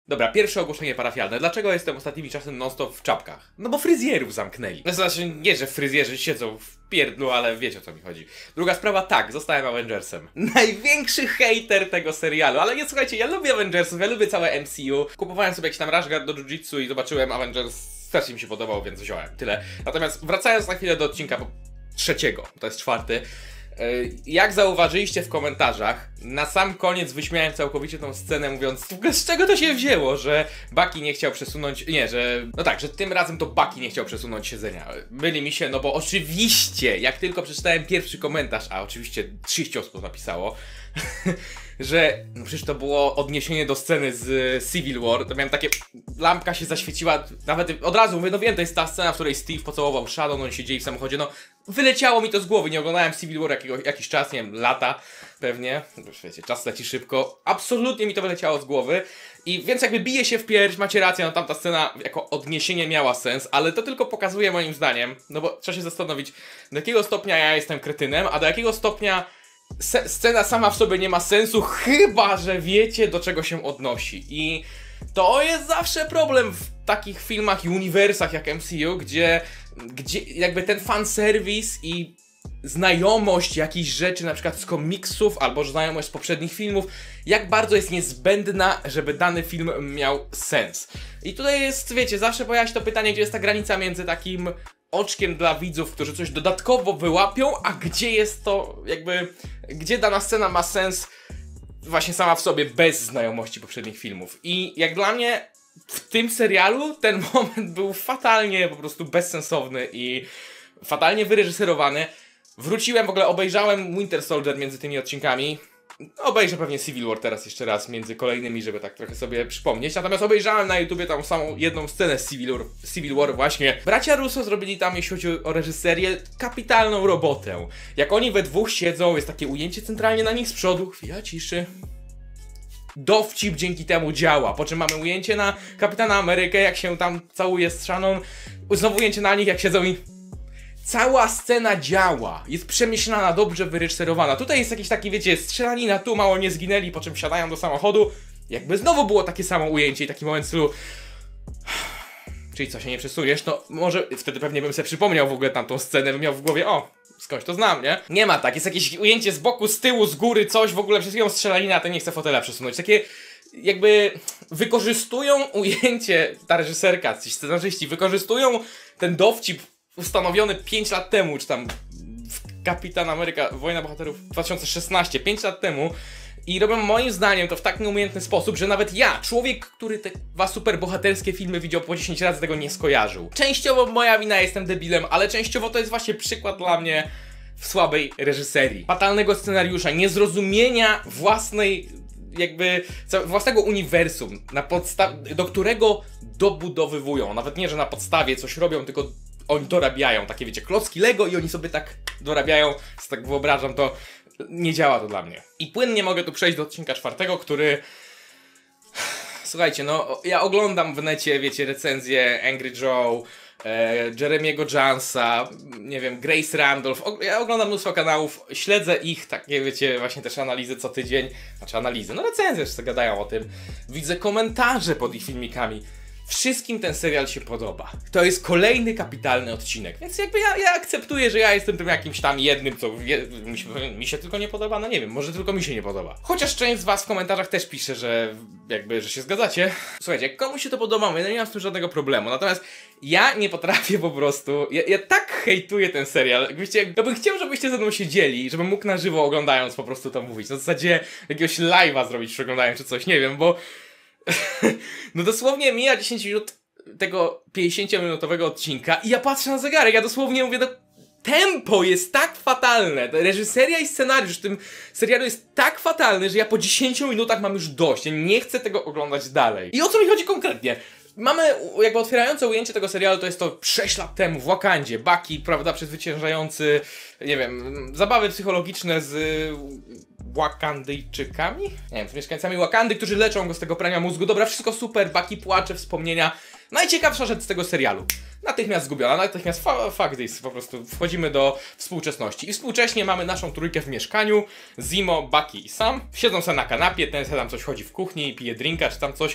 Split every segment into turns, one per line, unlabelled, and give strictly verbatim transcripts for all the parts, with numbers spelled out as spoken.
Dobra, pierwsze ogłoszenie parafialne. Dlaczego jestem ostatnimi czasy non-stop w czapkach? No bo fryzjerów zamknęli. No znaczy, nie, że fryzjerzy siedzą w pierdlu, ale wiecie o co mi chodzi. Druga sprawa, tak, zostałem Avengersem. Największy hejter tego serialu, ale nie, słuchajcie, ja lubię Avengersów, ja lubię całe M C U. Kupowałem sobie jakiś tam Rashguard do Jiu-Jitsu i zobaczyłem Avengers, strasznie mi się podobał, więc wziąłem. Tyle. Natomiast wracając na chwilę do odcinka trzeciego, to jest czwarty. Jak zauważyliście w komentarzach, na sam koniec wyśmiałem całkowicie tą scenę, mówiąc, w ogóle z czego to się wzięło, że Bucky nie chciał przesunąć, nie, że, no tak, że tym razem to Bucky nie chciał przesunąć siedzenia. Myli mi się, no bo oczywiście, jak tylko przeczytałem pierwszy komentarz, a oczywiście trzydzieści osób napisało, że no przecież to było odniesienie do sceny z Civil War, to miałem takie, lampka się zaświeciła, nawet od razu mówię, no wiem, to jest ta scena, w której Steve pocałował Shadow, on siedzieli w samochodzie, no wyleciało mi to z głowy, nie oglądałem Civil War jakiego, jakiś czas, nie wiem, lata pewnie, już wiecie, czas leci szybko, absolutnie mi to wyleciało z głowy i więc jakby bije się w pierś, macie rację, no tamta scena jako odniesienie miała sens, ale to tylko pokazuje moim zdaniem, no bo trzeba się zastanowić, do jakiego stopnia ja jestem kretynem, a do jakiego stopnia Se scena sama w sobie nie ma sensu, chyba że wiecie, do czego się odnosi. I to jest zawsze problem w takich filmach i uniwersach jak M C U, gdzie, gdzie jakby ten fanserwis i znajomość jakichś rzeczy, na przykład z komiksów, albo znajomość z poprzednich filmów, jak bardzo jest niezbędna, żeby dany film miał sens. I tutaj jest, wiecie, zawsze pojawia się to pytanie, gdzie jest ta granica między takim oczkiem dla widzów, którzy coś dodatkowo wyłapią, a gdzie jest to jakby, gdzie dana scena ma sens właśnie sama w sobie, bez znajomości poprzednich filmów. I jak dla mnie w tym serialu ten moment był fatalnie po prostu bezsensowny i fatalnie wyreżyserowany. Wróciłem, w ogóle obejrzałem Winter Soldier między tymi odcinkami. Obejrzę pewnie Civil War teraz jeszcze raz między kolejnymi, żeby tak trochę sobie przypomnieć. Natomiast obejrzałem na YouTubie tam samą jedną scenę z Civil War, Civil War właśnie. Bracia Russo zrobili tam, jeśli chodzi o reżyserię, kapitalną robotę. Jak oni we dwóch siedzą, jest takie ujęcie centralnie na nich z przodu, chwila ciszy. Dowcip dzięki temu działa, po czym mamy ujęcie na Kapitana Amerykę, jak się tam całuje z Shannon. Znowu ujęcie na nich, jak siedzą i... Cała scena działa, jest przemyślana, dobrze wyreżyserowana. Tutaj jest jakiś taki, wiecie, strzelanina, tu mało nie zginęli, po czym siadają do samochodu. Jakby znowu było takie samo ujęcie i taki moment w stylu... Czyli co, się nie przesuniesz? No może wtedy pewnie bym sobie przypomniał w ogóle tamtą scenę, bym miał w głowie, o, skądś to znam, nie? Nie ma tak, jest jakieś ujęcie z boku, z tyłu, z góry, coś, w ogóle przez chwilę strzelanina, a ten nie chce fotela przesunąć. Takie... jakby wykorzystują ujęcie, ta reżyserka, ci scenarzyści, wykorzystują ten dowcip ustanowiony pięć lat temu, czy tam w Kapitan Ameryka, Wojna Bohaterów dwa tysiące szesnaście, pięć lat temu i robią moim zdaniem to w tak nieumiejętny sposób, że nawet ja, człowiek, który te dwa superbohaterskie filmy widział po dziesięć razy, tego nie skojarzył. Częściowo moja wina, jestem debilem, ale częściowo to jest właśnie przykład dla mnie w słabej reżyserii. Fatalnego scenariusza, niezrozumienia własnej jakby własnego uniwersum, na podstawie, do którego dobudowywują. Nawet nie, że na podstawie coś robią, tylko oni dorabiają. Takie, wiecie, klocki Lego i oni sobie tak dorabiają. Więc tak wyobrażam, to nie działa to dla mnie. I płynnie mogę tu przejść do odcinka czwartego, który... Słuchajcie, no ja oglądam w necie, wiecie, recenzje Angry Joe, e, Jeremiego Jonesa, nie wiem, Grace Randolph. O, ja oglądam mnóstwo kanałów, śledzę ich, takie, wiecie, właśnie też analizy co tydzień. Znaczy analizy, no recenzje jeszcze gadają o tym. Widzę komentarze pod ich filmikami. Wszystkim ten serial się podoba. To jest kolejny kapitalny odcinek, więc jakby ja, ja akceptuję, że ja jestem tym jakimś tam jednym, co wie, mi, się, mi się tylko nie podoba, no nie wiem, może tylko mi się nie podoba. Chociaż część z was w komentarzach też pisze, że jakby, że się zgadzacie. Słuchajcie, jak komuś się to podoba, ja nie mam z tym żadnego problemu, natomiast ja nie potrafię po prostu, ja, ja tak hejtuję ten serial, jakbyście, ja bym chciał, żebyście ze mną siedzieli, żebym mógł na żywo oglądając po prostu to mówić, na zasadzie jakiegoś live'a zrobić przeglądając czy coś, nie wiem, bo no dosłownie mija dziesięć minut tego pięćdziesięciominutowego odcinka i ja patrzę na zegarek, ja dosłownie mówię, no, tempo jest tak fatalne, reżyseria i scenariusz w tym serialu jest tak fatalny, że ja po dziesięciu minutach mam już dość, ja nie chcę tego oglądać dalej. I o co mi chodzi konkretnie? Mamy jakby otwierające ujęcie tego serialu, to jest to sześć lat temu w Wakandzie, Bucky, prawda, przezwyciężający, nie wiem, zabawy psychologiczne z Wakandyjczykami? Nie wiem, z mieszkańcami Wakandy, którzy leczą go z tego prania mózgu. Dobra, wszystko super, Bucky płacze, wspomnienia. Najciekawsza rzecz z tego serialu. Natychmiast zgubiona, natychmiast fa fuck this, po prostu wchodzimy do współczesności. I współcześnie mamy naszą trójkę w mieszkaniu, Zemo, Bucky i Sam. Siedzą sobie na kanapie, ten sobie tam coś chodzi w kuchni, pije drinka czy tam coś.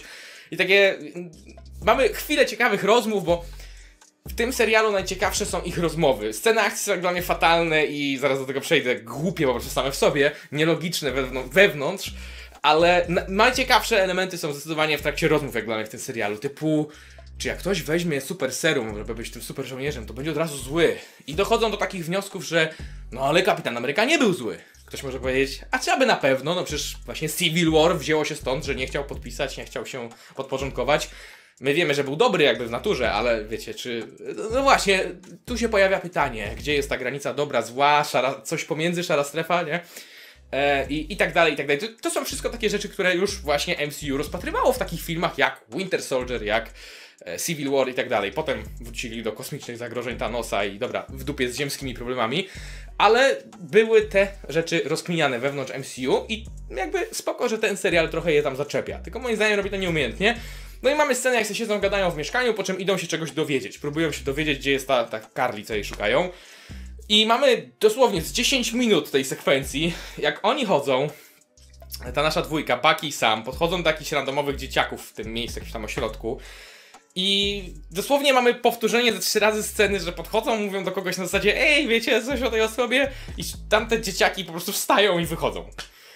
I takie... Mamy chwilę ciekawych rozmów, bo w tym serialu najciekawsze są ich rozmowy. Sceny akcji są dla mnie fatalne i zaraz do tego przejdę, głupie po prostu same w sobie, nielogiczne wewnątrz, wewnątrz ale najciekawsze elementy są zdecydowanie w trakcie rozmów jak dla mnie w tym serialu, typu czy jak ktoś weźmie super serum, żeby być tym super żołnierzem, to będzie od razu zły. I dochodzą do takich wniosków, że no ale Kapitan Ameryka nie był zły. Ktoś może powiedzieć, a czy aby na pewno, no przecież właśnie Civil War wzięło się stąd, że nie chciał podpisać, nie chciał się podporządkować. My wiemy, że był dobry jakby w naturze, ale wiecie, czy... No właśnie, tu się pojawia pytanie, gdzie jest ta granica dobra, zła, szara, coś pomiędzy, szara strefa, nie? E, i, I tak dalej, i tak dalej. To, to są wszystko takie rzeczy, które już właśnie M C U rozpatrywało w takich filmach jak Winter Soldier, jak e, Civil War i tak dalej. Potem wrócili do kosmicznych zagrożeń Thanosa i dobra, w dupie z ziemskimi problemami. Ale były te rzeczy rozkminiane wewnątrz M C U i jakby spoko, że ten serial trochę je tam zaczepia. Tylko moim zdaniem robi to nieumiejętnie. No i mamy scenę, jak się siedzą, gadają w mieszkaniu, po czym idą się czegoś dowiedzieć. Próbują się dowiedzieć, gdzie jest ta, ta Carly, co jej szukają. I mamy dosłownie z dziesięć minut tej sekwencji, jak oni chodzą, ta nasza dwójka, Bucky i Sam, podchodzą do jakichś randomowych dzieciaków w tym miejscu, jakimś tam ośrodku. I dosłownie mamy powtórzenie ze trzy razy sceny, że podchodzą, mówią do kogoś na zasadzie ej, wiecie coś o tej osobie? I tamte dzieciaki po prostu wstają i wychodzą.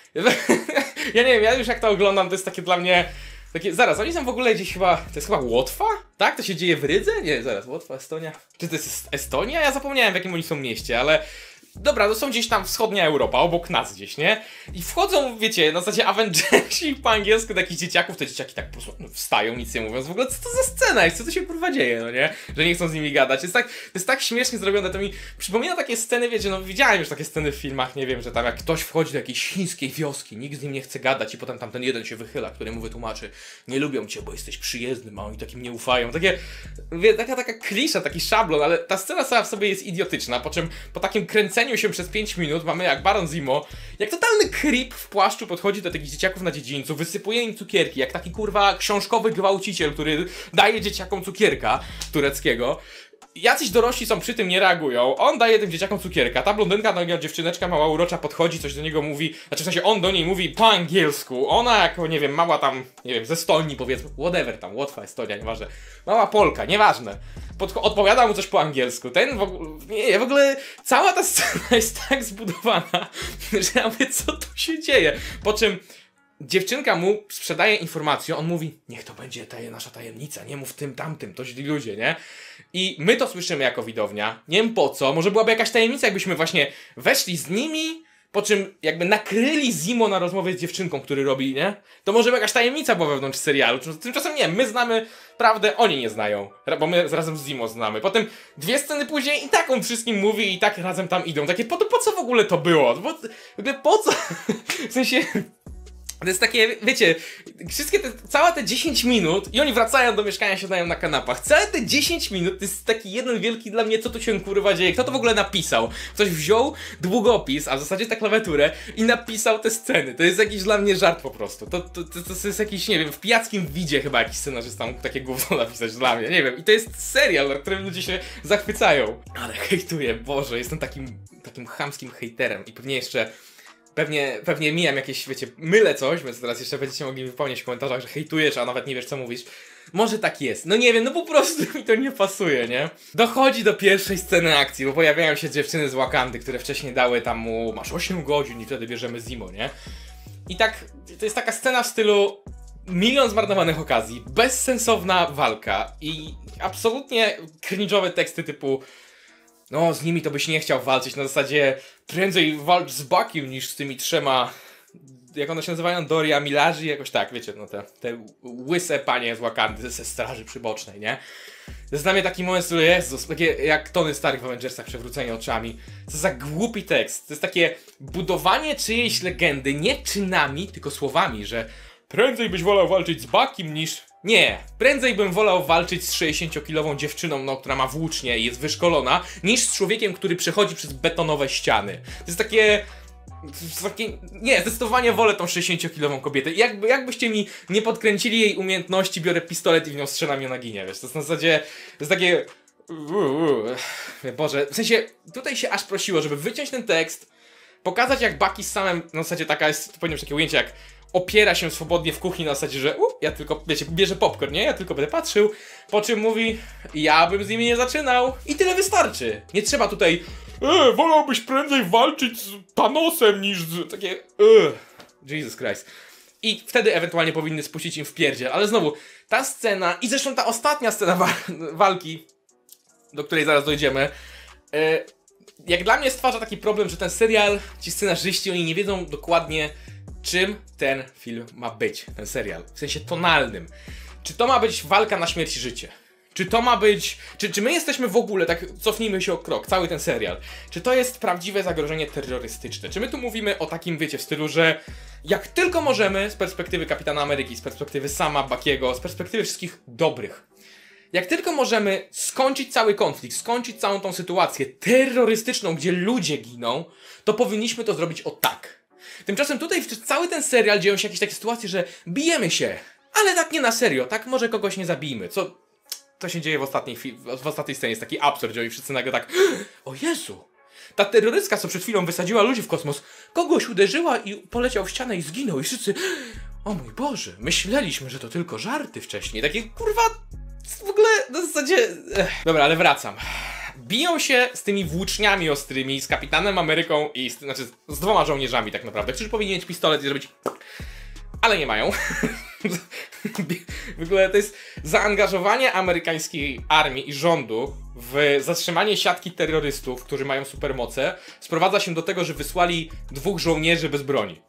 Ja nie wiem, ja już jak to oglądam, to jest takie dla mnie... Takie, zaraz, oni są w ogóle gdzieś chyba, to jest chyba Łotwa? Tak? To się dzieje w Rydze? Nie, zaraz, Łotwa, Estonia? Czy to jest Estonia? Ja zapomniałem, w jakim oni są mieście, ale... Dobra, to są gdzieś tam wschodnia Europa, obok nas gdzieś, nie? I wchodzą, wiecie, na zasadzie Avengersi po angielsku do jakichś dzieciaków, te dzieciaki tak po prostu no, wstają, nic nie mówiąc. W ogóle co to za scena jest? Co tu się kurwa dzieje, no nie? Że nie chcą z nimi gadać. Jest tak, to jest tak śmiesznie zrobione, to mi przypomina takie sceny, wiecie, no widziałem już takie sceny w filmach, nie wiem, że tam jak ktoś wchodzi do jakiejś chińskiej wioski, nikt z nim nie chce gadać i potem tam ten jeden się wychyla, który mu wytłumaczy, nie lubią cię, bo jesteś przyjezdnym, a oni takim nie ufają. Takie, wie, taka, taka klisza, taki szablon, ale ta scena sama w sobie jest idiotyczna, po czym po takim kręceniu się przez pięć minut mamy jak Baron Zemo, jak totalny creep w płaszczu podchodzi do takich dzieciaków na dziedzińcu, wysypuje im cukierki, jak taki kurwa książkowy gwałciciel, który daje dzieciakom cukierka tureckiego. Jacyś dorośli są przy tym, nie reagują, on daje tym dzieciakom cukierka, ta blondynka, no dziewczyneczka mała urocza podchodzi, coś do niego mówi, znaczy w sensie on do niej mówi po angielsku, ona jako, nie wiem, mała tam, nie wiem, ze Estonii powiedzmy, whatever tam, Łotwa, Estonia, nieważne, mała Polka, nieważne, Pod, odpowiada mu coś po angielsku, ten w ogóle, nie, w ogóle cała ta scena jest tak zbudowana, że ja mówię, co tu się dzieje, po czym dziewczynka mu sprzedaje informację, on mówi, niech to będzie ta nasza tajemnica, nie mów tym, tamtym, to źli ludzie, nie? I my to słyszymy jako widownia, nie wiem po co, może byłaby jakaś tajemnica, jakbyśmy właśnie weszli z nimi, po czym jakby nakryli Zemo na rozmowie z dziewczynką, który robi, nie? To może by jakaś tajemnica była wewnątrz serialu, tymczasem nie, my znamy prawdę, oni nie znają, bo my razem z Zemo znamy. Potem dwie sceny później i tak on wszystkim mówi i tak razem tam idą, takie po, po co w ogóle to było? Bo, w ogóle po co? W sensie... To jest takie, wiecie, wszystkie te, całe te dziesięć minut i oni wracają do mieszkania, siadają na kanapach. Całe te dziesięć minut to jest taki jeden wielki dla mnie, co tu się kurwa dzieje, kto to w ogóle napisał? Ktoś wziął długopis, a w zasadzie tę klawiaturę i napisał te sceny. To jest jakiś dla mnie żart po prostu. To, to, to, to jest jakiś, nie wiem, w pijackim widzie chyba jakiś scenarzysta mógł takie gówno napisać dla mnie, nie wiem. I to jest serial, na którym ludzie się zachwycają. Ale hejtuję, Boże, jestem takim, takim chamskim hejterem i pewnie jeszcze... Pewnie, pewnie mijam jakieś, wiecie, mylę coś, więc teraz jeszcze będziecie mogli wypełniać w komentarzach, że hejtujesz, a nawet nie wiesz, co mówisz. Może tak jest. No nie wiem, no po prostu mi to nie pasuje, nie? Dochodzi do pierwszej sceny akcji, bo pojawiają się dziewczyny z Wakandy, które wcześniej dały tam mu, masz osiem godzin i wtedy bierzemy Zemo, nie? I tak, to jest taka scena w stylu milion zmarnowanych okazji, bezsensowna walka i absolutnie cringe'owe teksty typu no, z nimi to byś nie chciał walczyć, na zasadzie prędzej walcz z Buckiem niż z tymi trzema, jak one się nazywają, Doria Milaje, jakoś tak, wiecie, no te, te łyse panie z Wakandy, ze straży przybocznej, nie? To jest dla mnie taki moment, który Jezus, takie jak Tony Stark w Avengersach, przewrócenie oczami. Co za głupi tekst, to jest takie budowanie czyjejś legendy, nie czynami, tylko słowami, że prędzej byś wolał walczyć z Buckiem niż... Nie, prędzej bym wolał walczyć z sześćdziesięciokilową dziewczyną, no, która ma włócznie i jest wyszkolona, niż z człowiekiem, który przechodzi przez betonowe ściany. To jest takie... To jest takie... Nie, zdecydowanie wolę tą sześćdziesięciokilową kobietę. Jakby, jakbyście mi nie podkręcili jej umiejętności, biorę pistolet i w nią strzelam ją na ginie, wiesz. To jest na zasadzie... To jest takie... Boże, w sensie, tutaj się aż prosiło, żeby wyciąć ten tekst, pokazać jak Bucky z samym, na zasadzie taka jest, powinno być takie ujęcie jak opiera się swobodnie w kuchni na zasadzie, że u, ja tylko, wiecie, bierze popcorn, nie? Ja tylko będę patrzył, po czym mówi, ja bym z nimi nie zaczynał i tyle wystarczy. Nie trzeba tutaj, e, wolałbyś prędzej walczyć z Thanosem niż z takie, e, Jesus Christ. I wtedy ewentualnie powinny spuścić im w pierdziel, ale znowu, ta scena i zresztą ta ostatnia scena wa walki, do której zaraz dojdziemy, e, jak dla mnie stwarza taki problem, że ten serial, ci scenarzyści, oni nie wiedzą dokładnie, czym ten film ma być, ten serial, w sensie tonalnym. Czy to ma być walka na śmierć i życie? Czy to ma być... Czy, czy my jesteśmy w ogóle, tak cofnijmy się o krok, cały ten serial, czy to jest prawdziwe zagrożenie terrorystyczne? Czy my tu mówimy o takim, wiecie, w stylu, że jak tylko możemy, z perspektywy Kapitana Ameryki, z perspektywy Sama, Buckiego, z perspektywy wszystkich dobrych, jak tylko możemy skończyć cały konflikt, skończyć całą tą sytuację terrorystyczną, gdzie ludzie giną, to powinniśmy to zrobić o tak. Tymczasem tutaj cały ten serial dzieją się jakieś takie sytuacje, że bijemy się, ale tak nie na serio, tak może kogoś nie zabijmy, co to się dzieje w ostatniej, w ostatniej scenie, jest taki absurd, gdzie oni wszyscy nagle tak, o Jezu, ta terrorystka, co przed chwilą wysadziła ludzi w kosmos, kogoś uderzyła i poleciał w ścianę i zginął i wszyscy, o mój Boże, myśleliśmy, że to tylko żarty wcześniej, takie kurwa, w ogóle na zasadzie, ech. Dobra, ale wracam. Biją się z tymi włóczniami ostrymi, z Kapitanem Ameryką i z, znaczy z dwoma żołnierzami tak naprawdę, którzy powinni mieć pistolet i zrobić... Ale nie mają. W ogóle to jest zaangażowanie amerykańskiej armii i rządu w zatrzymanie siatki terrorystów, którzy mają supermoce, sprowadza się do tego, że wysłali dwóch żołnierzy bez broni.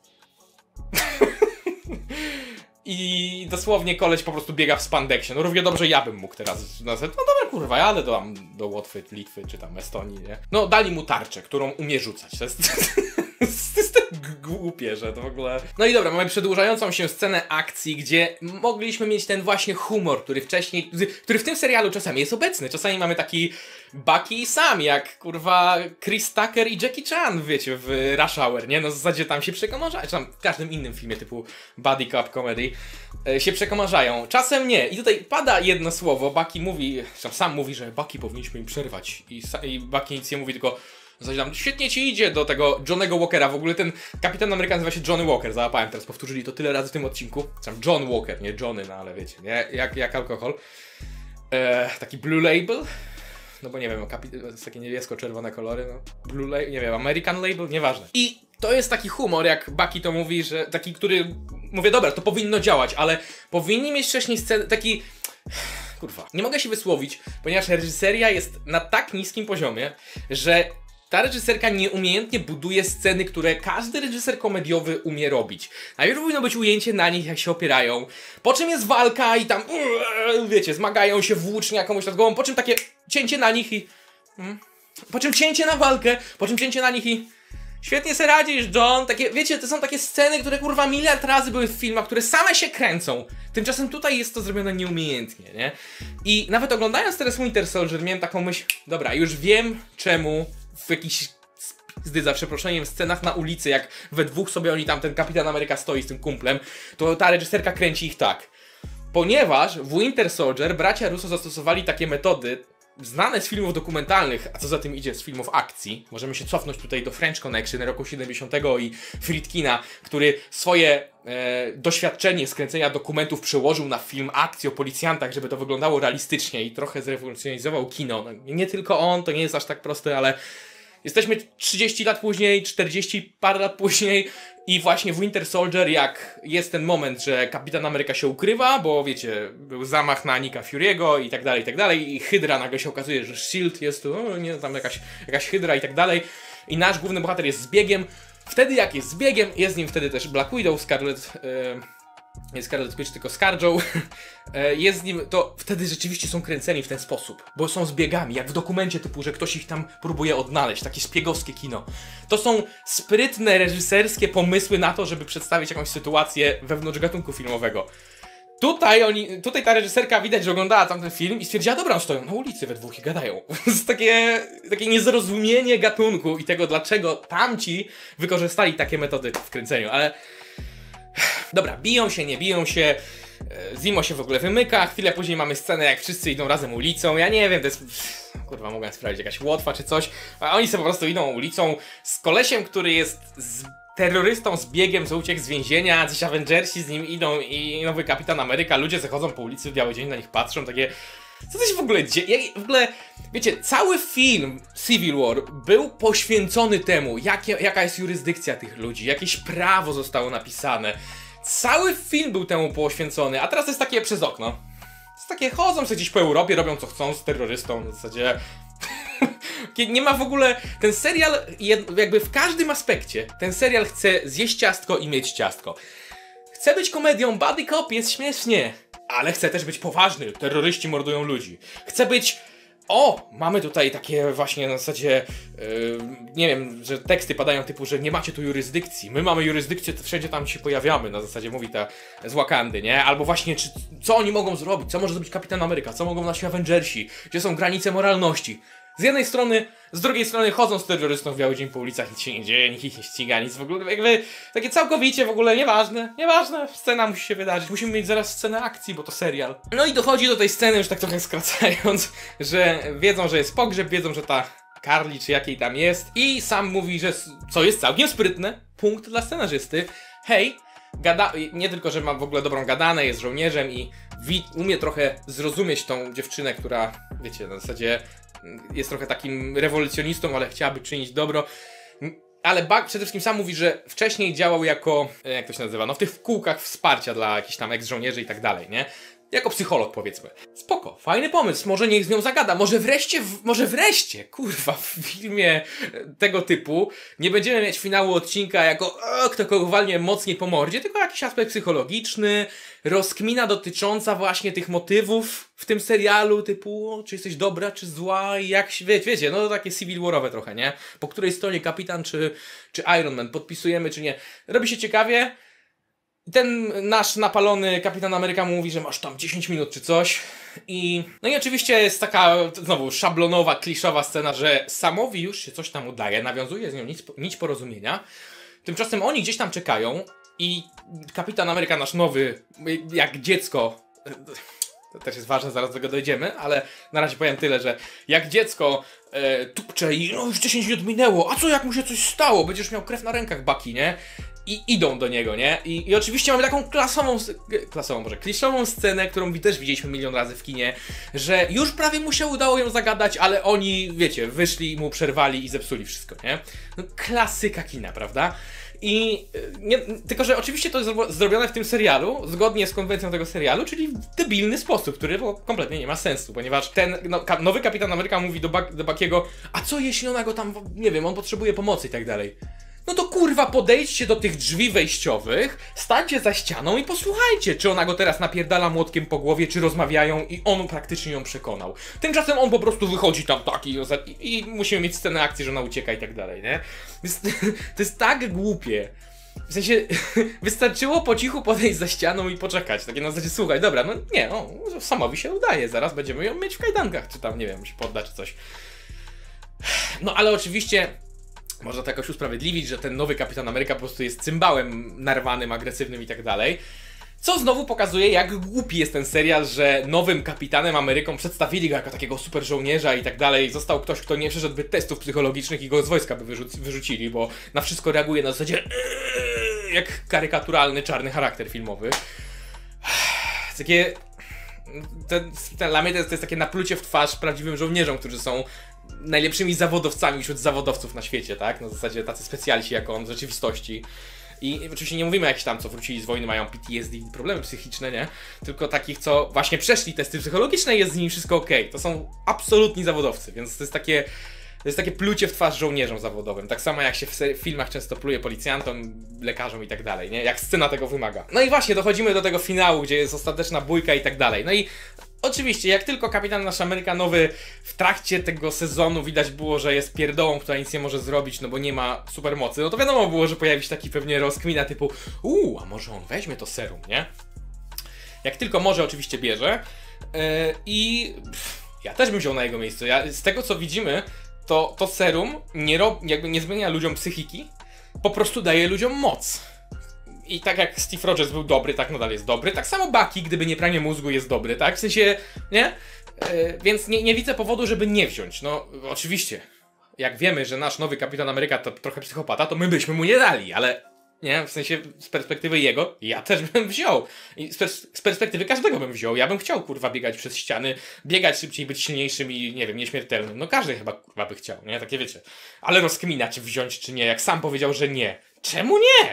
I dosłownie koleś po prostu biega w spandeksie. No równie dobrze ja bym mógł teraz nazwać. No dobra kurwa, jadę do, do Łotwy, Litwy czy tam Estonii, nie? No dali mu tarczę, którą umie rzucać. To jest, to jest tak głupie, że to w ogóle... No i dobra, mamy przedłużającą się scenę akcji, gdzie mogliśmy mieć ten właśnie humor, który wcześniej, który w tym serialu czasami jest obecny. Czasami mamy taki Bucky i Sam, jak kurwa Chris Tucker i Jackie Chan, wiecie, w Rush Hour, nie? No w zasadzie tam się przekomarzają, czy tam w każdym innym filmie typu Buddy Cop Comedy e, się przekomarzają. Czasem nie. I tutaj pada jedno słowo, Bucky mówi, tam Sam mówi, że Bucky powinniśmy im przerwać. I, i Bucky nic nie mówi, tylko tam, świetnie ci idzie do tego Johnnego Walkera. W ogóle ten Kapitan Ameryka nazywa się Johnny Walker, załapałem teraz, powtórzyli to tyle razy w tym odcinku. Tam John Walker, nie Johnny, no ale wiecie, nie? Jak, jak alkohol. E, taki Blue Label. No bo nie wiem, to jest takie niebiesko-czerwone kolory, no. Blue Label, nie wiem, American Label, nieważne. I to jest taki humor, jak Bucky to mówi, że taki, który... Mówię, dobra, to powinno działać, ale powinni mieć wcześniej scenę, taki... Kurwa, nie mogę się wysłowić, ponieważ reżyseria jest na tak niskim poziomie, że ta reżyserka nieumiejętnie buduje sceny, które każdy reżyser komediowy umie robić. Najpierw powinno być ujęcie na nich, jak się opierają, po czym jest walka i tam, wiecie, zmagają się włócznia komuś nad głową, po czym takie cięcie na nich i... Po czym cięcie na walkę, po czym cięcie na nich i... Świetnie se radzisz, John. Takie, wiecie, to są takie sceny, które kurwa miliard razy były w filmach, które same się kręcą. Tymczasem tutaj jest to zrobione nieumiejętnie, nie? I nawet oglądając teraz Winter Soldier miałem taką myśl, dobra, już wiem czemu w jakichś zdy za przeproszeniem scenach na ulicy, jak we dwóch sobie oni tam, ten Kapitan Ameryka stoi z tym kumplem, to ta reżyserka kręci ich tak. Ponieważ w Winter Soldier bracia Russo zastosowali takie metody znane z filmów dokumentalnych, a co za tym idzie z filmów akcji. Możemy się cofnąć tutaj do French Connection roku siedemdziesiątego i Friedkina, który swoje e, doświadczenie skręcenia dokumentów przełożył na film akcji o policjantach, żeby to wyglądało realistycznie i trochę zrewolucjonizował kino. No, nie tylko on, to nie jest aż tak proste, ale jesteśmy trzydzieści lat później, czterdzieści parę lat później i właśnie w Winter Soldier, jak jest ten moment, że Kapitan Ameryka się ukrywa, bo wiecie, był zamach na Nicka Fury'ego i tak dalej, i tak dalej, i Hydra nagle się okazuje, że Shield jest tu, o, nie, tam jakaś, jakaś Hydra i tak dalej, i nasz główny bohater jest zbiegiem. Wtedy jak jest zbiegiem, jest nim wtedy też Black Widow, Scarlet... Yy... nie Scarlet Witch, tylko ScarJo, jest z nim, to wtedy rzeczywiście są kręceni w ten sposób, bo są zbiegami, jak w dokumencie typu, że ktoś ich tam próbuje odnaleźć, takie szpiegowskie kino. To są sprytne, reżyserskie pomysły na to, żeby przedstawić jakąś sytuację wewnątrz gatunku filmowego. Tutaj oni, tutaj ta reżyserka widać, że oglądała tamten film i stwierdziła, dobra, on stoją na ulicy we dwóch i gadają. To jest takie, takie niezrozumienie gatunku i tego, dlaczego tamci wykorzystali takie metody w kręceniu, ale... Dobra, biją się, nie biją się, Zimo się w ogóle wymyka, chwilę później mamy scenę, jak wszyscy idą razem ulicą, ja nie wiem, to jest... Kurwa, mogłem sprawdzić, jakaś Łotwa czy coś, a oni sobie po prostu idą ulicą z kolesiem, który jest z terrorystą z biegiem, co uciekł z więzienia, gdzieś Avengersi z nim idą i nowy Kapitan Ameryka, ludzie zachodzą po ulicy w biały dzień, na nich patrzą, takie... Co to się w ogóle dzieje? W ogóle, wiecie, cały film Civil War był poświęcony temu, jakie, jaka jest jurysdykcja tych ludzi, jakieś prawo zostało napisane. Cały film był temu poświęcony, a teraz jest takie przez okno. Jest takie, chodzą sobie gdzieś po Europie, robią co chcą z terrorystą, w zasadzie... Nie ma w ogóle... Ten serial, jakby w każdym aspekcie, ten serial chce zjeść ciastko i mieć ciastko. Chce być komedią, buddy cop, jest śmiesznie. Ale chce też być poważny, terroryści mordują ludzi. Chce być... O! Mamy tutaj takie właśnie na zasadzie... Yy, nie wiem, że teksty padają typu, że nie macie tu jurysdykcji. My mamy jurysdykcję, to wszędzie tam się pojawiamy. Na zasadzie mówi ta z Wakandy, nie? Albo właśnie, czy, co oni mogą zrobić? Co może zrobić Kapitan Ameryka? Co mogą nasi Avengersi? Gdzie są granice moralności? Z jednej strony, z drugiej strony chodzą z terrorystą w biały dzień po ulicach, nic się nie dzieje, nikt ich nie ściga, nic w ogóle, jakby takie całkowicie w ogóle nieważne, nieważne, scena musi się wydarzyć, musimy mieć zaraz scenę akcji, bo to serial. No i dochodzi do tej sceny, już tak trochę skracając, że wiedzą, że jest pogrzeb, wiedzą, że ta Carly czy jakiej tam jest i sam mówi, że co jest całkiem sprytne, punkt dla scenarzysty, hej, gada, nie tylko, że ma w ogóle dobrą gadanę, jest żołnierzem i wi umie trochę zrozumieć tą dziewczynę, która, wiecie, na zasadzie jest trochę takim rewolucjonistą, ale chciałaby czynić dobro. Ale Buck przede wszystkim sam mówi, że wcześniej działał jako, jak to się nazywa, no w tych kółkach wsparcia dla jakichś tam ex-żołnierzy i tak dalej, nie? Jako psycholog, powiedzmy. Spoko, fajny pomysł, może niech z nią zagada, może wreszcie, w, może wreszcie, kurwa, w filmie tego typu nie będziemy mieć finału odcinka jako o, kto kogo walnie mocniej po mordzie, tylko jakiś aspekt psychologiczny, rozkmina dotycząca właśnie tych motywów w tym serialu, typu czy jesteś dobra, czy zła i jak, wiecie, wiecie, no takie Civil Warowe trochę, nie? Po której stronie kapitan czy, czy Iron Man, podpisujemy czy nie. Robi się ciekawie. Ten nasz napalony Kapitan Ameryka mówi, że masz tam dziesięć minut czy coś. I no i oczywiście jest taka znowu szablonowa, kliszowa scena, że Samowi już się coś tam udaje, nawiązuje z nią nić, nić porozumienia. Tymczasem oni gdzieś tam czekają i Kapitan Ameryka, nasz nowy, jak dziecko, to też jest ważne, zaraz do tego dojdziemy, ale na razie powiem tyle, że jak dziecko e, tupcze i no już dziesięć minut minęło, a co jak mu się coś stało, będziesz miał krew na rękach, Bucky, nie? I idą do niego, nie? I, i oczywiście mamy taką klasową, klasową może, kliszową scenę, którą też widzieliśmy milion razy w kinie, że już prawie mu się udało ją zagadać, ale oni, wiecie, wyszli, mu przerwali i zepsuli wszystko, nie? No, klasyka kina, prawda? I nie, tylko, że oczywiście to jest zrobione w tym serialu, zgodnie z konwencją tego serialu, czyli w debilny sposób, który kompletnie nie ma sensu, ponieważ ten no, ka nowy Kapitan Ameryka mówi do, Buck, do Buckiego, a co jeśli ona go tam, nie wiem, on potrzebuje pomocy i tak dalej. No to kurwa podejdźcie do tych drzwi wejściowych, stańcie za ścianą i posłuchajcie, czy ona go teraz napierdala młotkiem po głowie, czy rozmawiają i on praktycznie ją przekonał. Tymczasem on po prostu wychodzi tam taki i, i musimy mieć scenę akcji, że ona ucieka i tak dalej, nie? Jest, to jest tak głupie. W sensie, wystarczyło po cichu podejść za ścianą i poczekać. Takie na zasadzie, słuchaj, dobra, no nie, no, Samowi się udaje, zaraz będziemy ją mieć w kajdankach, czy tam, nie wiem, się podda, czy coś. No ale oczywiście... Można to jakoś usprawiedliwić, że ten nowy Kapitan Ameryka po prostu jest cymbałem narwanym, agresywnym i tak dalej. Co znowu pokazuje, jak głupi jest ten serial, że nowym Kapitanem Ameryką przedstawili go jako takiego super żołnierza i tak dalej. Został ktoś, kto nie przeszedłby testów psychologicznych i go z wojska by wyrzuc wyrzucili, bo na wszystko reaguje na zasadzie eee, jak karykaturalny, czarny charakter filmowy. Takie... Ten, ten, dla mnie to jest, to jest takie naplucie w twarz prawdziwym żołnierzom, którzy są najlepszymi zawodowcami wśród zawodowców na świecie, tak? Na zasadzie tacy specjaliści jak on w rzeczywistości. I oczywiście nie mówimy jakichś tam, co wrócili z wojny, mają P T S D i problemy psychiczne, nie? Tylko takich, co właśnie przeszli testy psychologiczne i jest z nimi wszystko okej. Okay. To są absolutni zawodowcy, więc to jest takie... To jest takie plucie w twarz żołnierzom zawodowym. Tak samo jak się w filmach często pluje policjantom, lekarzom i tak dalej, nie? Jak scena tego wymaga. No i właśnie dochodzimy do tego finału, gdzie jest ostateczna bójka i tak dalej. No i oczywiście, jak tylko Kapitan nasz Ameryka nowy w trakcie tego sezonu widać było, że jest pierdołą, która nic nie może zrobić, no bo nie ma supermocy, no to wiadomo było, że pojawi się taki pewnie rozkmina typu uuu, a może on weźmie to serum, nie? Jak tylko może, oczywiście bierze. Yy, I pff, ja też bym wziął na jego miejscu. Ja, z tego co widzimy, to, to serum nie, rob, jakby nie zmienia ludziom psychiki, po prostu daje ludziom moc. I tak jak Steve Rogers był dobry, tak nadal jest dobry. Tak samo Bucky, gdyby nie pranie mózgu, jest dobry, tak? W sensie, nie? Yy, więc nie, nie widzę powodu, żeby nie wziąć. No, oczywiście. jak wiemy, że nasz nowy Kapitan Ameryka to trochę psychopata, to my byśmy mu nie dali, ale nie, w sensie z perspektywy jego, ja też bym wziął. I z, pers z perspektywy każdego bym wziął. Ja bym chciał, kurwa, biegać przez ściany, biegać szybciej, być silniejszym i, nie wiem, nieśmiertelnym. No każdy chyba, kurwa, by chciał, nie? Takie wiecie. Ale rozkmina, czy wziąć, czy nie. Jak sam powiedział, że nie. Czemu nie?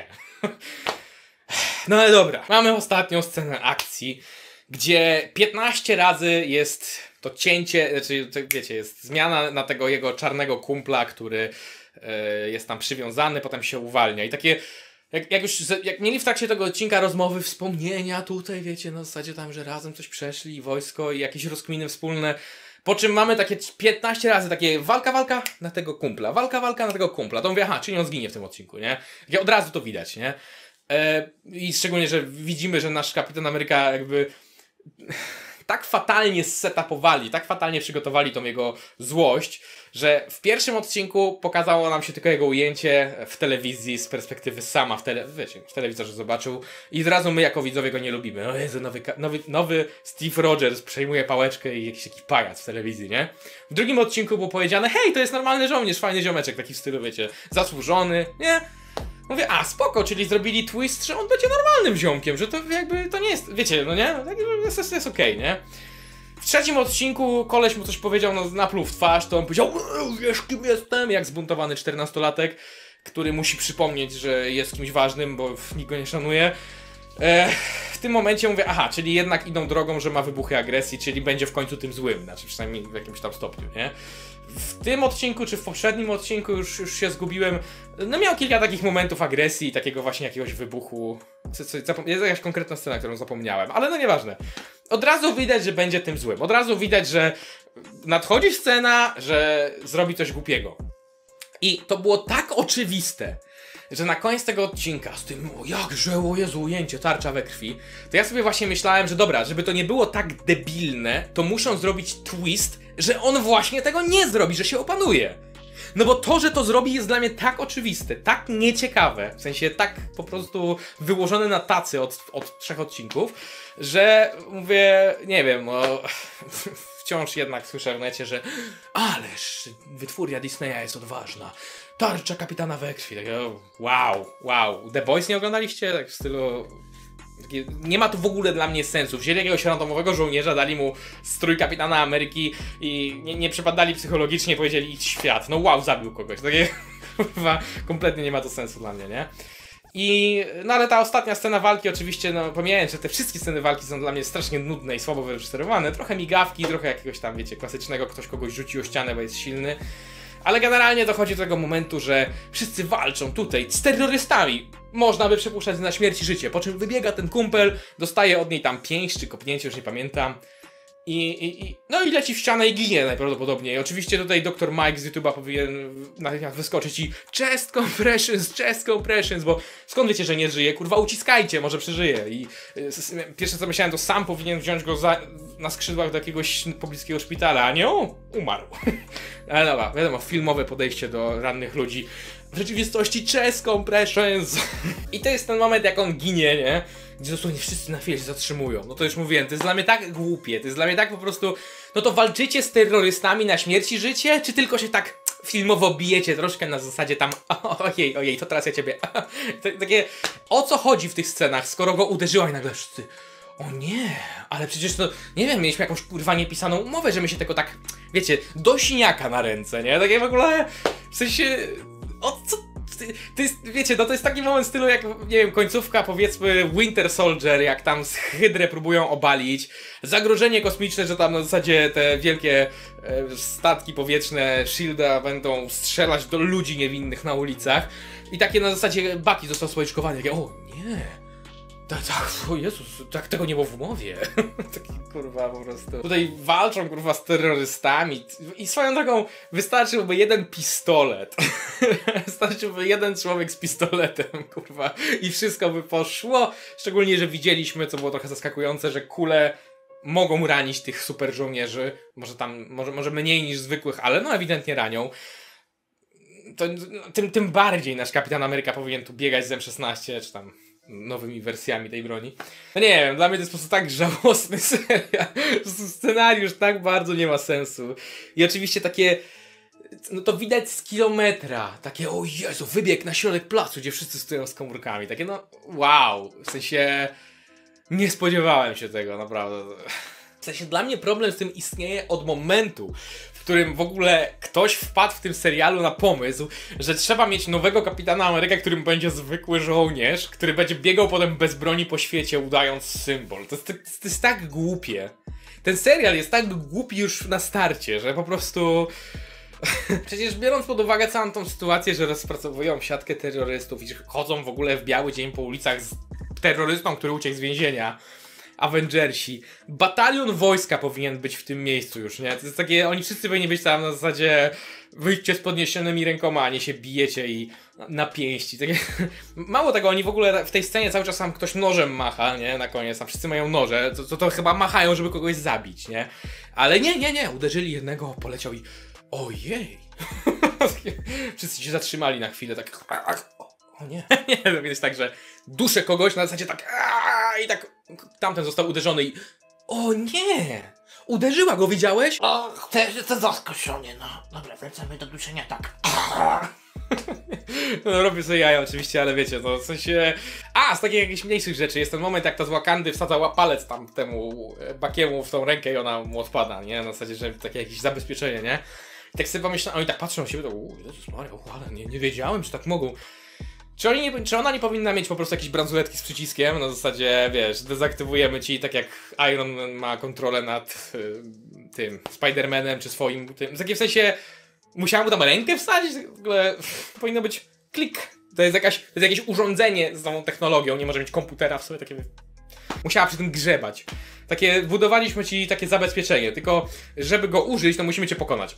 No ale dobra. Mamy ostatnią scenę akcji, gdzie piętnaście razy jest to cięcie, znaczy, to, wiecie, jest zmiana na tego jego czarnego kumpla, który yy, jest tam przywiązany, potem się uwalnia. I takie... Jak, jak już jak mieli w trakcie tego odcinka rozmowy, wspomnienia tutaj, wiecie, na zasadzie tam, że razem coś przeszli, wojsko i jakieś rozkminy wspólne. Po czym mamy takie piętnaście razy takie walka, walka na tego kumpla, walka, walka na tego kumpla. To mówię, aha, czyli on zginie w tym odcinku, nie? Takie od razu to widać, nie? E, I szczególnie, że widzimy, że nasz Kapitan Ameryka jakby tak fatalnie zsetapowali, tak fatalnie przygotowali tą jego złość, że w pierwszym odcinku pokazało nam się tylko jego ujęcie w telewizji z perspektywy sama w, tele, wiecie, w telewizorze zobaczył i od razu my jako widzowie go nie lubimy. O Jezu, nowy, nowy, nowy Steve Rogers przejmuje pałeczkę i jakiś taki pajac w telewizji, nie? W drugim odcinku było powiedziane, hej, to jest normalny żołnierz, fajny ziomeczek, taki w stylu, wiecie, zasłużony, nie? Mówię, a spoko, czyli zrobili twist, że on będzie normalnym ziomkiem, że to jakby to nie jest, wiecie, no nie? Jest, jest, jest okej, nie? W trzecim odcinku koleś mu coś powiedział, no napluł w twarz, to on powiedział, wiesz kim jestem, jak zbuntowany czternastolatek, który musi przypomnieć, że jest kimś ważnym, bo nikt go nie szanuje. E, w tym momencie mówię, aha, czyli jednak idą drogą, że ma wybuchy agresji, czyli będzie w końcu tym złym, znaczy przynajmniej w jakimś tam stopniu, nie? W tym odcinku, czy w poprzednim odcinku już, już się zgubiłem, no miał kilka takich momentów agresji, takiego właśnie jakiegoś wybuchu, co, co, jest jakaś konkretna scena, którą zapomniałem, ale no nieważne. Od razu widać, że będzie tym złym, od razu widać, że nadchodzi scena, że zrobi coś głupiego. I to było tak oczywiste, że na koniec tego odcinka z tym, o jakże, o Jezu, ujęcie, tarcza we krwi, to ja sobie właśnie myślałem, że dobra, żeby to nie było tak debilne, to muszą zrobić twist, że on właśnie tego nie zrobi, że się opanuje. No bo to, że to zrobi, jest dla mnie tak oczywiste, tak nieciekawe, w sensie tak po prostu wyłożone na tacy od, od trzech odcinków, że mówię, nie wiem, no wciąż jednak słyszę w necie, że ależ wytwórnia Disneya jest odważna. Tarcza kapitana we krwi. Tak, wow, wow. The Boys nie oglądaliście? Tak w stylu... Takie, nie ma tu w ogóle dla mnie sensu. Wzięli jakiegoś randomowego żołnierza, dali mu strój kapitana Ameryki i nie, nie przepadali psychologicznie, powiedzieli idź świat. No wow, zabił kogoś. Takie chyba kompletnie nie ma to sensu dla mnie, nie? I, no ale ta ostatnia scena walki oczywiście, no pomijając, że te wszystkie sceny walki są dla mnie strasznie nudne i słabo wyreżyserowane. Trochę migawki, trochę jakiegoś tam, wiecie, klasycznego, ktoś kogoś rzuci o ścianę, bo jest silny. Ale generalnie dochodzi do tego momentu, że wszyscy walczą tutaj z terrorystami. Można by przypuszczać na śmierć i życie, po czym wybiega ten kumpel, dostaje od niej tam pięść czy kopnięcie, już nie pamiętam. I, i, i, no i leci w ścianę i ginie najprawdopodobniej. Oczywiście tutaj doktor Mike z YouTube'a powinien natychmiast wyskoczyć i chest compressions, chest compressions, bo skąd wiecie, że nie żyje? Kurwa, uciskajcie, może przeżyje. I y, pierwsze co myślałem, to sam powinien wziąć go za, na skrzydłach do jakiegoś pobliskiego szpitala, a nie o, umarł. Ale dobra, wiadomo, filmowe podejście do rannych ludzi. W rzeczywistości chest compressions. I to jest ten moment, jak on ginie, nie? Gdzie dosłownie wszyscy na chwilę się zatrzymują. No to już mówiłem, to jest dla mnie tak głupie, to jest dla mnie tak po prostu... No to walczycie z terrorystami na śmierć i życie? Czy tylko się tak filmowo bijecie troszkę na zasadzie tam ojej, ojej, to teraz ja ciebie... Takie, o co chodzi w tych scenach, skoro go uderzyła i nagle wszyscy... O nie, ale przecież to, nie wiem, mieliśmy jakąś kurwa niepisaną umowę, że my się tego tak, wiecie, do siniaka na ręce, nie? Takie w ogóle, w sensie... O co... To jest, wiecie, no to jest taki moment w stylu jak, nie wiem, końcówka powiedzmy Winter Soldier, jak tam z Hydrę próbują obalić, zagrożenie kosmiczne, że tam na zasadzie te wielkie e, statki powietrzne Shielda będą strzelać do ludzi niewinnych na ulicach i takie na zasadzie Bucky został społeczkowany, takie, o nie. Tak, tak, o Jezus, tak tego nie było w umowie. Taki kurwa po prostu. Tutaj walczą kurwa z terrorystami i swoją drogą wystarczyłby jeden pistolet. Wystarczyłby jeden człowiek z pistoletem, kurwa, i wszystko by poszło. Szczególnie, że widzieliśmy, co było trochę zaskakujące, że kule mogą ranić tych super żołnierzy. Może tam, może, może mniej niż zwykłych, ale no ewidentnie ranią. To, tym, tym bardziej nasz Kapitan Ameryka powinien tu biegać z M szesnaście, czy tam nowymi wersjami tej broni. No nie wiem, dla mnie to jest po prostu tak żałosny serial. Scenariusz tak bardzo nie ma sensu. I oczywiście takie no to widać z kilometra. Takie, o Jezu, wybieg na środek placu, gdzie wszyscy stoją z komórkami. Takie, no, wow. W sensie, nie spodziewałem się tego, naprawdę. W sensie, dla mnie problem z tym istnieje od momentu, w którym w ogóle ktoś wpadł w tym serialu na pomysł, że trzeba mieć nowego Kapitana Amerykę, którym będzie zwykły żołnierz, który będzie biegał potem bez broni po świecie, udając symbol. To jest, to, to jest tak głupie. Ten serial jest tak głupi już na starcie, że po prostu... Przecież biorąc pod uwagę całą tą sytuację, że rozpracowują siatkę terrorystów i że chodzą w ogóle w biały dzień po ulicach z terrorystą, który uciekł z więzienia, Avengersi, batalion wojska powinien być w tym miejscu już, nie? To jest takie, oni wszyscy powinni być tam na zasadzie wyjdźcie z podniesionymi rękoma, a nie się bijecie i na pięści. Takie, mało tego, oni w ogóle w tej scenie cały czas tam ktoś nożem macha, nie? Na koniec, tam wszyscy mają noże, to, to, to chyba machają, żeby kogoś zabić, nie? Ale nie, nie, nie, uderzyli jednego, poleciał i ojej. Wszyscy się zatrzymali na chwilę, tak o nie, nie, to jest tak, że duszę kogoś na zasadzie tak i tak tamten został uderzony i o nie! Uderzyła go, widziałeś?
O, też jestem zaskoczony, no. Dobra, wracamy do duszenia, tak.
No robię sobie jaja oczywiście, ale wiecie, no w sensie... A, z takich jakichś mniejszych rzeczy jest ten moment, jak ta z Wakandy wsadzała palec tam temu Bakiemu w tą rękę i ona mu odpada, nie? Na zasadzie, że takie jakieś zabezpieczenie, nie? I tak sobie pomyślałem, oni tak patrzą na siebie, to uuu, Jezus Maria, ale nie, nie wiedziałem, że tak mogą. Czy, oni nie, czy ona nie powinna mieć po prostu jakieś bransoletki z przyciskiem? Na zasadzie, wiesz, dezaktywujemy ci, tak jak Iron Man ma kontrolę nad y, tym Spider-Manem czy swoim tym. W takim sensie musiałem mu tam rękę wsadzić? W ogóle powinno być klik. To jest, jakaś, to jest jakieś urządzenie z tą technologią, nie może mieć komputera w sobie takie. Musiała przy tym grzebać. Takie, budowaliśmy ci takie zabezpieczenie, tylko żeby go użyć, to musimy cię pokonać.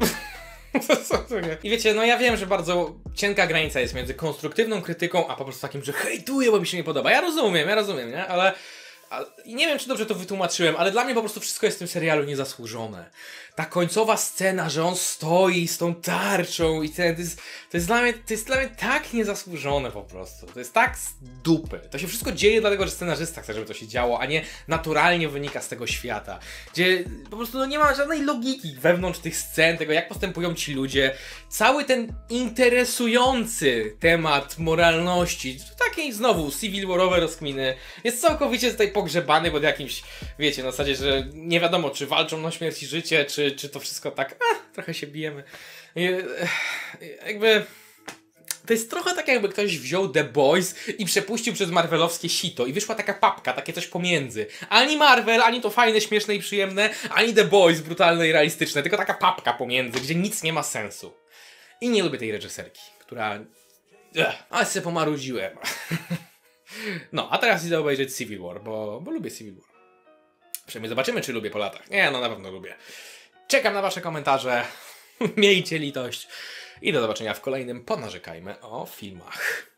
I wiecie, no ja wiem, że bardzo cienka granica jest między konstruktywną krytyką, a po prostu takim, że hejtuję, bo mi się nie podoba. Ja rozumiem, ja rozumiem, nie? Ale, ale nie wiem, czy dobrze to wytłumaczyłem, ale dla mnie po prostu wszystko jest w tym serialu niezasłużone. Ta końcowa scena, że on stoi z tą tarczą i ten, to jest, to jest dla mnie, to jest dla mnie tak niezasłużone po prostu. To jest tak z dupy. To się wszystko dzieje dlatego, że scenarzysta chce, żeby to się działo, a nie naturalnie wynika z tego świata. Gdzie po prostu no, nie ma żadnej logiki wewnątrz tych scen, tego jak postępują ci ludzie. Cały ten interesujący temat moralności, takiej znowu civil warowe rozkminy, jest całkowicie tutaj pogrzebany pod jakimś, wiecie, na zasadzie, że nie wiadomo, czy walczą na śmierć i życie, czy Czy to wszystko tak, a, trochę się bijemy. I, jakby... To jest trochę tak, jakby ktoś wziął The Boys i przepuścił przez marvelowskie sito i wyszła taka papka, takie coś pomiędzy. Ani Marvel, ani to fajne, śmieszne i przyjemne, ani The Boys brutalne i realistyczne, tylko taka papka pomiędzy, gdzie nic nie ma sensu. I nie lubię tej reżyserki, która... Ech, ale sobie pomarudziłem. No, a teraz idę obejrzeć Civil War, bo, bo lubię Civil War. Przynajmniej zobaczymy, czy lubię po latach. Nie, no na pewno lubię. Czekam na wasze komentarze. Miejcie litość. I do zobaczenia w kolejnym Ponarzekajmy o filmach.